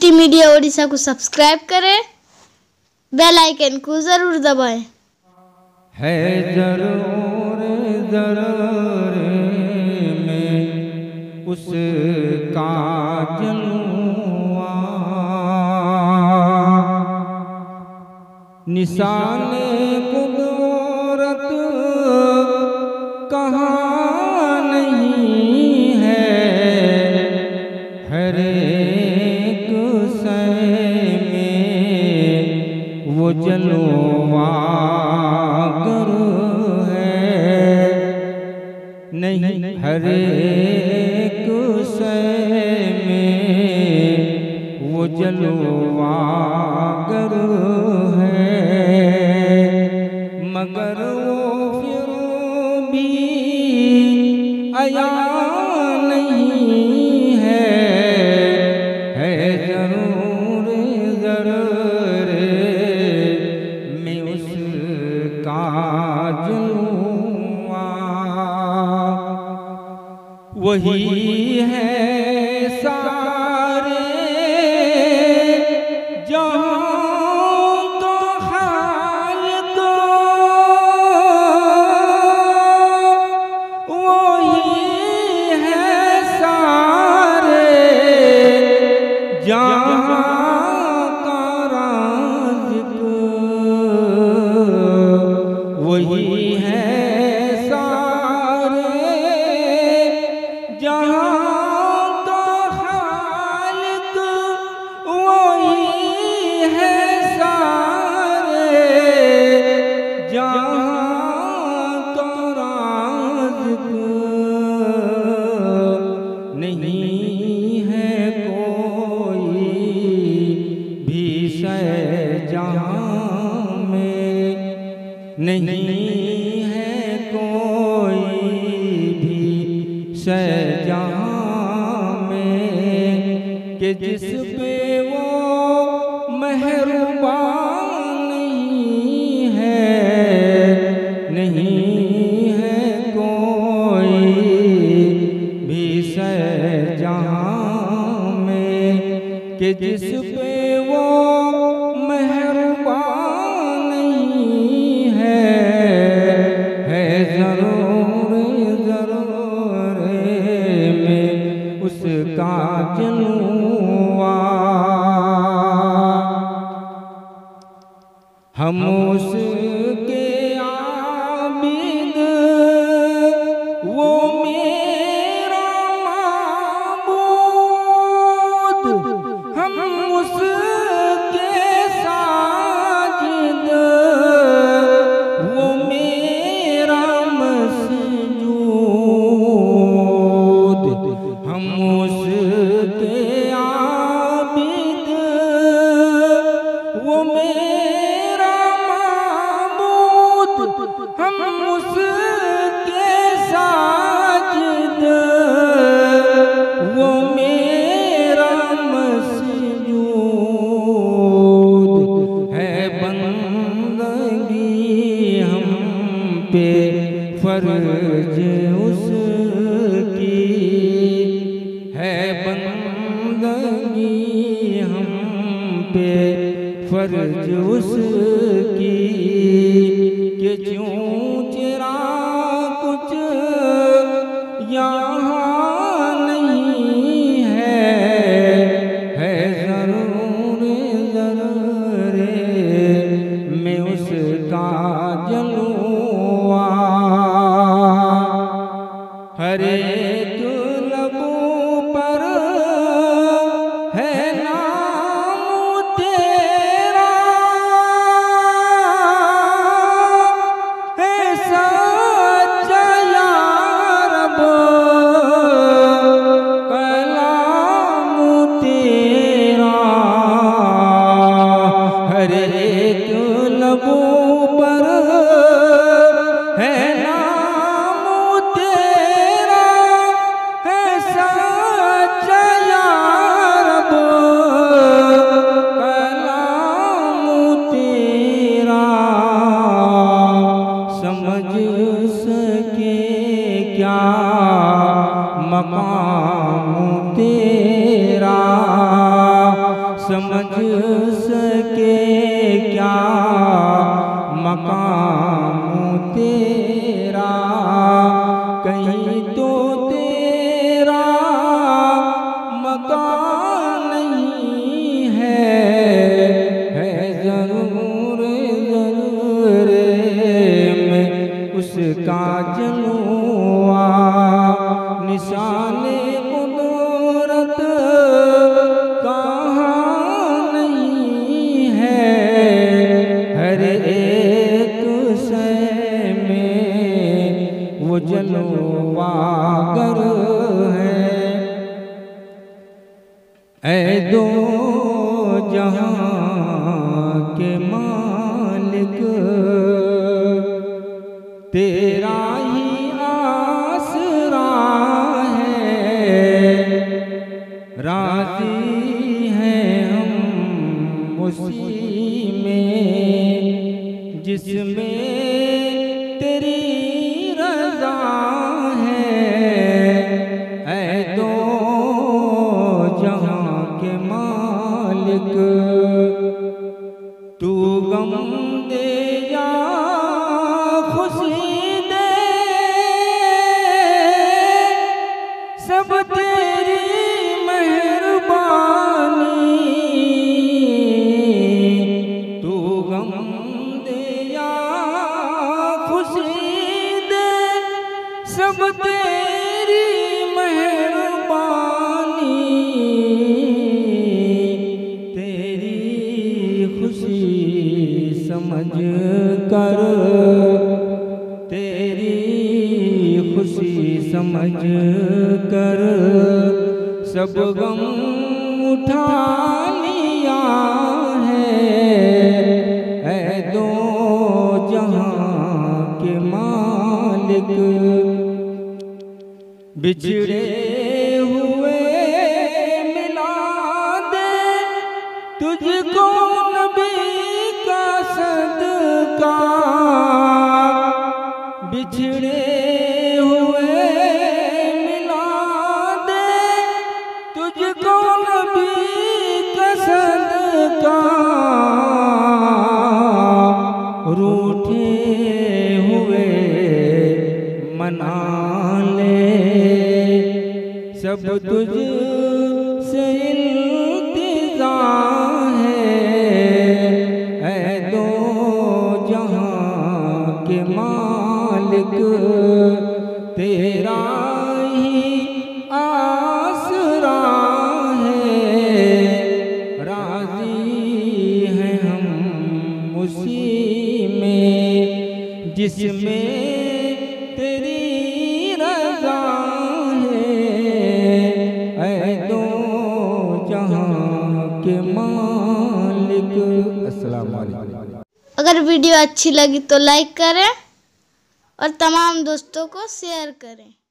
City media Odisha को subscribe करें, bell icon को जरूर दबाएं। है जरूर जरूर में उसका जलवा, निशाने कुदरत कहाँ नहीं है, हर एक शय में वो जलवा नहीं, हर एक शय में वो जलवागर है, मगर वो फिर भी आया नहीं है जरूर जरूर में उसका वही है सारे जहां तो खालिक, वही है सारे जहां का राज़िक, वही है जहाँ का खालिक, वही है सारे जहाँ का राज़िक, नहीं है कोई भी शय जहाँ में, नहीं है कोई शय जहाँ में कि जिस पे वो मेहरबान नहीं है, नहीं है कोई भी शय जहाँ में कि जिस पे वो मेहरबान नहीं है जरूर जरूर उसका जलवा। हम उसके आबिद, वो मेरा माबूद, हम उसके साजिद, वो मेरा मसजूद, हम उसके आबिद, वो मेरा माबूद, हम उसके साजिद, वो मेरा मसजूद, है बंदगी हम पे फर्ज उसकी, है बंदगी हम पे फर्ज उसकी, कि क्यों तेरा कुछ यहाँ नहीं है जरूर जरूर में उसका जलवा। हर एक लबों पर है नाम तेरा, है समझ सके क्या मकाम तेरा, कहीं तो तेरा मकान नहीं है जरूर जरूरे में उसका जलवा, निशाने कुदरत कहाँ नहीं है, हर एक शय में वो जलवागर है। ऐ दो जहां के मालिक तेरा ही आसरा है, राजी हैं हम उसी में जिसमें तेरी रज़ा है। ऐ दो जहां के मालिक तू गम दे या खुशी दे, सब तेरी मेहरबानी, तू गम दे या खुशी दे, सब तेरी मेहरबानी, तेरी खुशी समझ कर, तेरी खुशी समझ कर सब गम उठा लिया है। ऐ दो जहां के मालिक बिछड़े हुए मिला दे, तुझको नबी का सदका, बिछड़े हुए मिला दे, तुझको नबी का सदका, रूठे हुए मना ले, सब तुझ से इल्तिजा है। ऐ दो जहां के मालिक तेरा ही आसरा है, राजी हैं हम उसी में जिसमें तेरी रज़ा है। ऐ दो जहां के मालिक। अस्सलाम वालेकुम। अगर वीडियो अच्छी लगी तो लाइक करें और तमाम दोस्तों को शेयर करें।